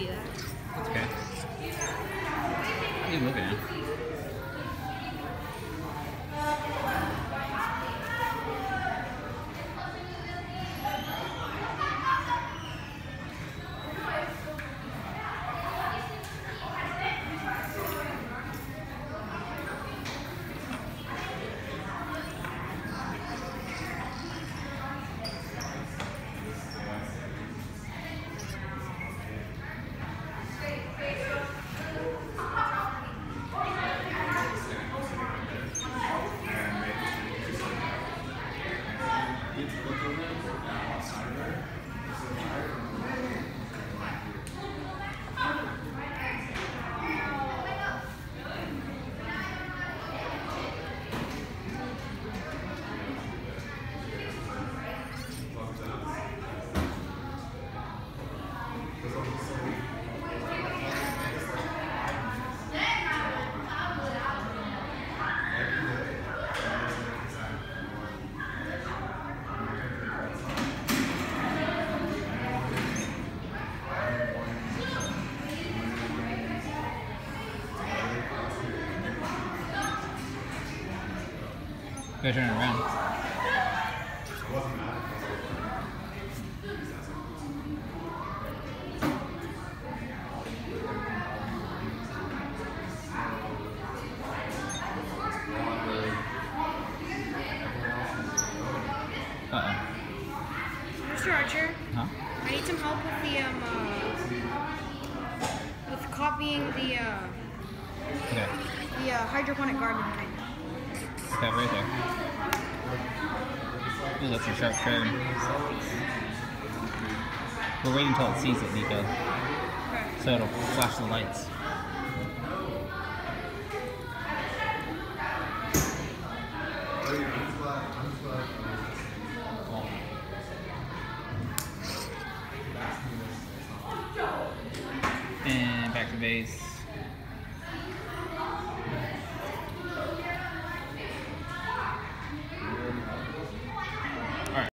see that. That's okay. What are you looking at? Go turn it around. Mr. Archer, Huh? I need some help with copying the Okay. hydroponic garden thing. Okay, right there. Ooh, that's a sharp turn. We're waiting until it sees it, Nico. Okay. So it'll flash the lights. And back to base.